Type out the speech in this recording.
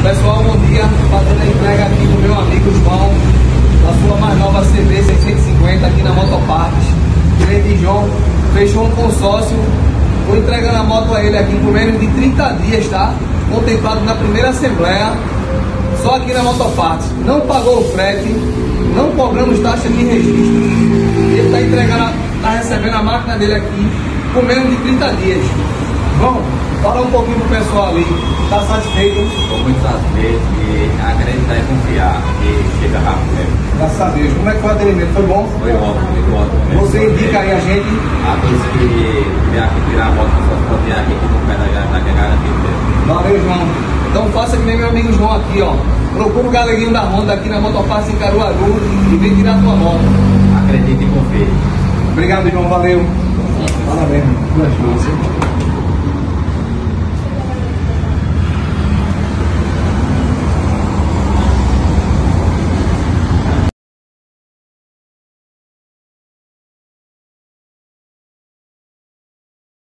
Pessoal, bom dia. Fazendo a entrega aqui do meu amigo João, a sua mais nova CB 650 aqui na Motopartes. Ele, João, fechou um consórcio. Vou entregando a moto a ele aqui por menos de 30 dias, tá? Contemplado na primeira assembleia, só aqui na Motopartes. Não pagou o frete, não cobramos taxa de registro. Ele está entregando, está recebendo a máquina dele aqui por menos de 30 dias. Bom, fala um pouquinho pro pessoal ali. Está satisfeito? Estou muito satisfeito e acreditar e confiar que chega rápido mesmo. Graças a Deus. Como é que foi o atendimento? Foi bom? Foi ótimo, muito ótimo. Você indica aí a gente? A todos que vier aqui tirar a moto, só pode vir aqui no pé da que é garantido mesmo. Valeu, João. Então faça que nem meu amigo João aqui, ó. Procura o galeguinho da Honda aqui na Motopartes em Caruaru e vem tirar a tua moto. Acredite e confie. Obrigado, João. Valeu. Parabéns. Boa chance.